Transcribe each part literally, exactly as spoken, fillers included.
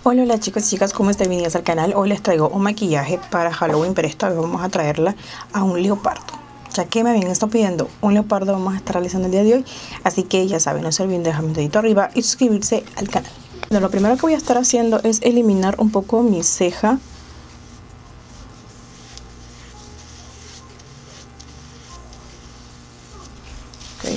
Hola, hola chicos y chicas, ¿cómo están? Bienvenidos al canal. Hoy les traigo un maquillaje para Halloween, pero esta vez vamos a traerla a un leopardo. Ya que me habían estado pidiendo un leopardo, vamos a estar realizando el día de hoy. Así que ya saben, no se olviden de dejarme un dedito arriba y suscribirse al canal. Bueno, lo primero que voy a estar haciendo es eliminar un poco mi ceja. Okay.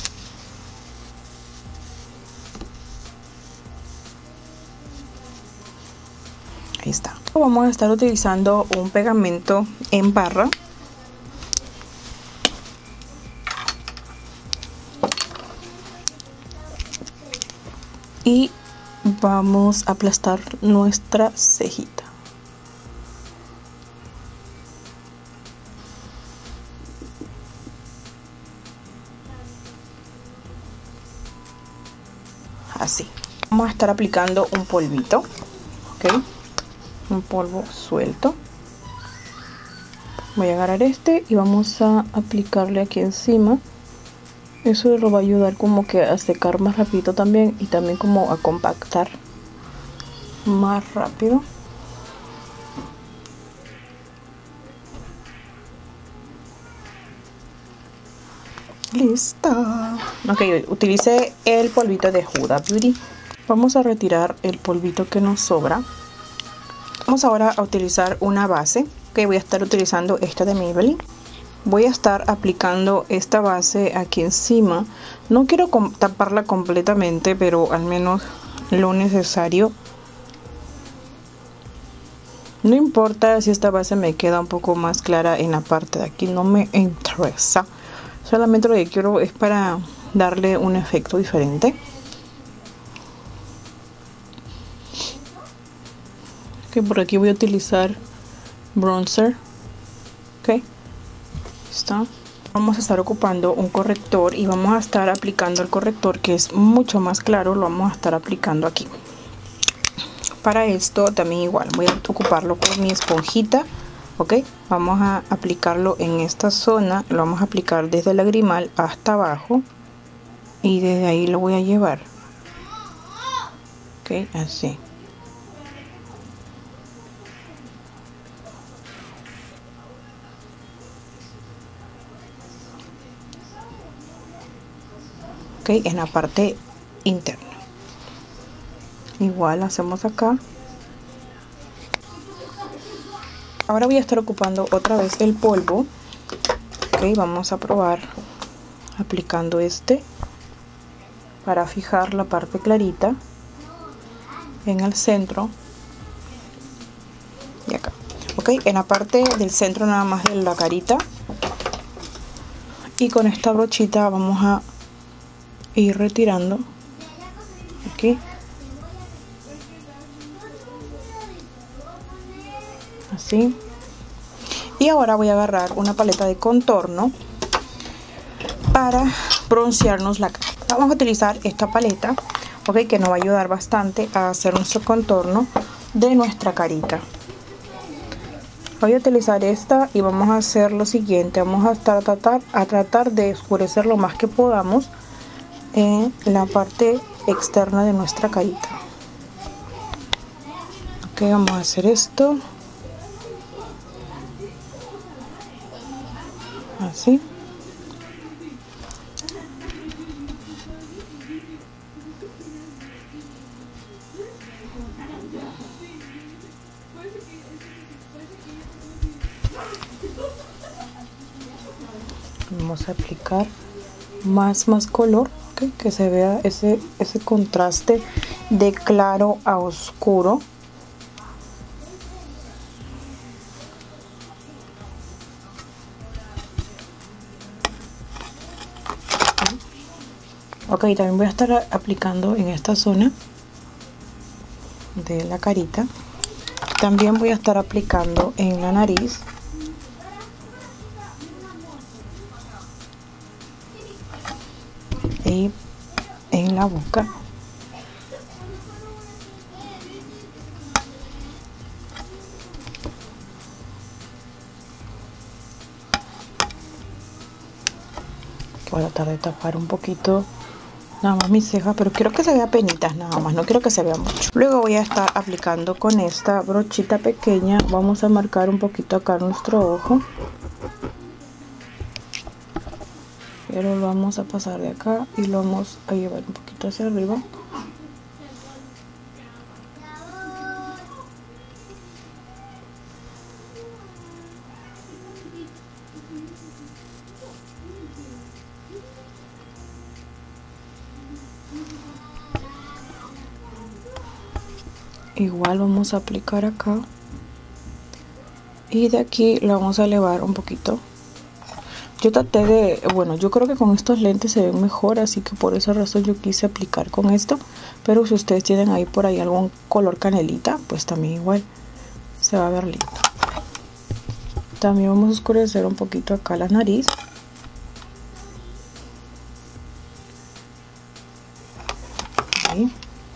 Ahí está. Vamos a estar utilizando un pegamento en barra. Y vamos a aplastar nuestra cejita. Así. Vamos a estar aplicando un polvito. Ok. Un polvo suelto. Voy a agarrar este y vamos a aplicarle aquí encima. Eso lo va a ayudar como que a secar más rápido también, y también como a compactar más rápido. Lista. Ok, utilicé el polvito de Huda Beauty. Vamos a retirar el polvito que nos sobra. Vamos ahora a utilizar una base. Ok, voy a estar utilizando esta de Maybelline. Voy a estar aplicando esta base aquí encima. No quiero taparla completamente, pero al menos lo necesario. No importa si esta base me queda un poco más clara en la parte de aquí, no me interesa. Solamente lo que quiero es para darle un efecto diferente. Ok, por aquí voy a utilizar bronzer. Ok. Está. Vamos a estar ocupando un corrector y vamos a estar aplicando el corrector, que es mucho más claro. Lo vamos a estar aplicando aquí. Para esto también igual voy a ocuparlo con mi esponjita. Ok, vamos a aplicarlo en esta zona. Lo vamos a aplicar desde el lagrimal hasta abajo y desde ahí lo voy a llevar. Ok, así. Ok, en la parte interna. Igual hacemos acá. Ahora voy a estar ocupando otra vez el polvo. Ok, vamos a probar aplicando este para fijar la parte clarita en el centro y acá. Ok, en la parte del centro nada más de la carita, y con esta brochita vamos a ir retirando aquí. Así. Y ahora voy a agarrar una paleta de contorno para broncearnos la cara. Vamos a utilizar esta paleta, ok, que nos va a ayudar bastante a hacer nuestro contorno de nuestra carita. Voy a utilizar esta y vamos a hacer lo siguiente. Vamos a estar a tratar, a tratar de oscurecer lo más que podamos en la parte externa de nuestra carita. Ok, vamos a hacer esto. Así. Vamos a aplicar más más color, ¿okay? Que se vea ese ese contraste de claro a oscuro. Ok, también voy a estar aplicando en esta zona de la carita. También voy a estar aplicando en la nariz. Y en la boca. Voy a tratar de tapar un poquito nada más mis cejas, pero quiero que se vea penitas nada más, no quiero que se vea mucho. Luego voy a estar aplicando con esta brochita pequeña, vamos a marcar un poquito acá nuestro ojo. Pero lo vamos a pasar de acá y lo vamos a llevar un poquito hacia arriba. Igual vamos a aplicar acá. Y de aquí lo vamos a elevar un poquito. Yo traté de, bueno, yo creo que con estos lentes se ven mejor, así que por esa razón yo quise aplicar con esto. Pero si ustedes tienen ahí por ahí algún color canelita, pues también igual se va a ver lindo. También vamos a oscurecer un poquito acá la nariz. Ahí.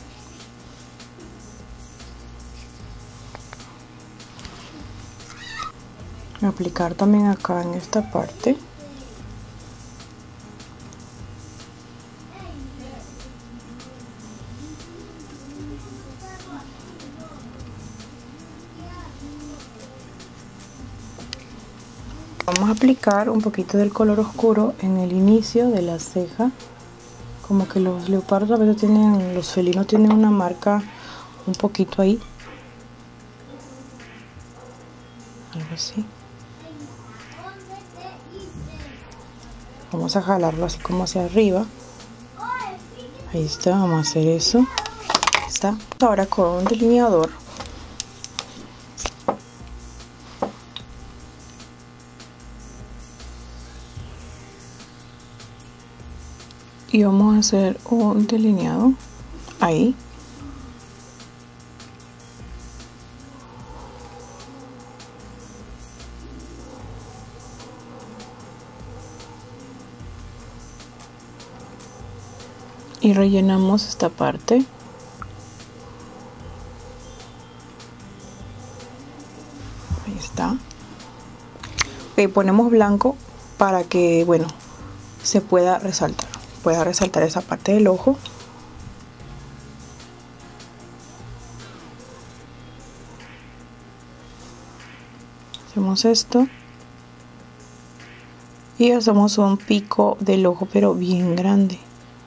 Aplicar también acá en esta parte. Vamos a aplicar un poquito del color oscuro en el inicio de la ceja. Como que los leopardos a veces tienen, los felinos tienen una marca un poquito ahí. Algo así. Vamos a jalarlo así como hacia arriba. Ahí está, vamos a hacer eso. Ahí está. Ahora con un delineador y vamos a hacer un delineado ahí. Y rellenamos esta parte. Ahí está. Ok, ponemos blanco para que, bueno, se pueda resaltar. Pueda resaltar esa parte del ojo. Hacemos esto. Y hacemos un pico del ojo, pero bien grande.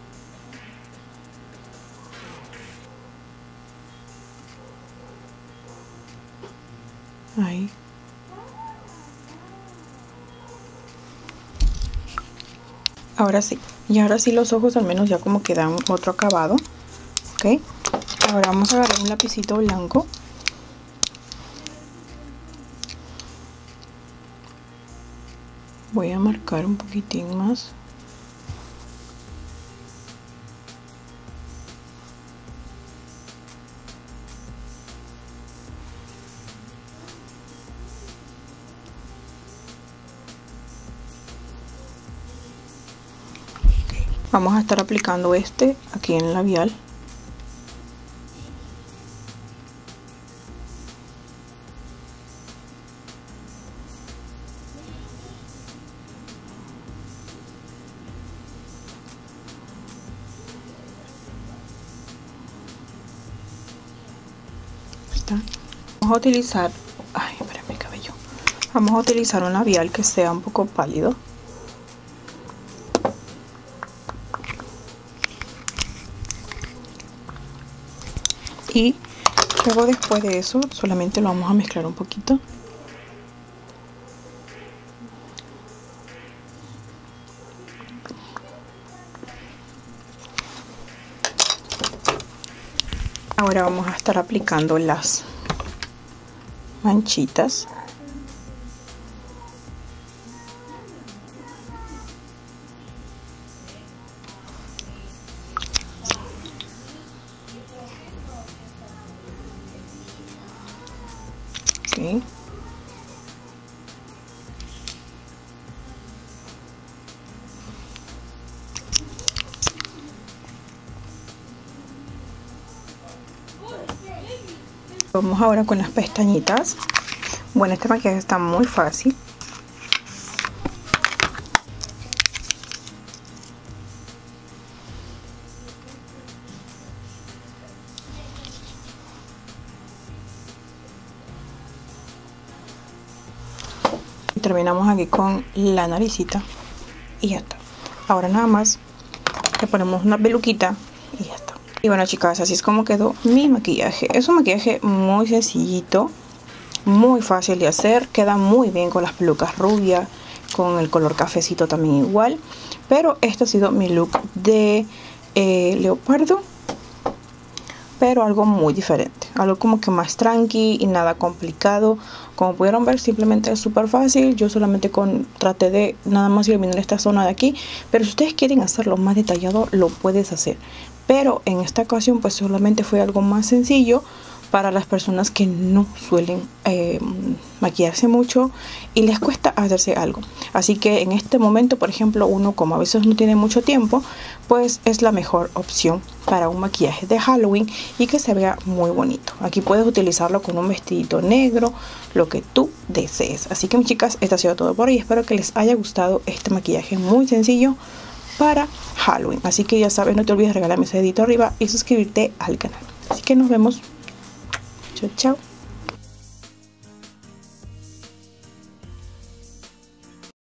Ahí. Ahora sí. Y ahora sí los ojos al menos ya como que dan otro acabado. Ok. Ahora vamos a agarrar un lapicito blanco. Voy a marcar un poquitín más. Vamos a estar aplicando este aquí en el labial. Está. Vamos a utilizar, ay, espera mi cabello. Vamos a utilizar un labial que sea un poco pálido. Y luego después de eso solamente lo vamos a mezclar un poquito. Ahora vamos a estar aplicando las manchitas. Okay. Vamos ahora con las pestañitas. Bueno, este maquillaje está muy fácil. terminamos aquí con la naricita y ya está. Ahora nada más le ponemos una peluquita y ya está. Y bueno, chicas, así es como quedó mi maquillaje. Es un maquillaje muy sencillito, muy fácil de hacer, queda muy bien con las pelucas rubias, con el color cafecito también igual. Pero este ha sido mi look de eh, leopardo, pero algo muy diferente, algo como que más tranqui y nada complicado. Como pudieron ver, simplemente es súper fácil. Yo solamente con traté de nada más iluminar esta zona de aquí, pero si ustedes quieren hacerlo más detallado lo puedes hacer, pero en esta ocasión pues solamente fue algo más sencillo para las personas que no suelen eh, maquillarse mucho y les cuesta hacerse algo. Así que en este momento, por ejemplo, uno como a veces no tiene mucho tiempo, pues es la mejor opción para un maquillaje de Halloween y que se vea muy bonito. Aquí puedes utilizarlo con un vestidito negro, lo que tú desees. Así que, mis chicas, esto ha sido todo por hoy. Espero que les haya gustado este maquillaje muy sencillo para Halloween. Así que ya sabes, no te olvides de regalarme ese dedito arriba y suscribirte al canal. Así que nos vemos. Chao, chao.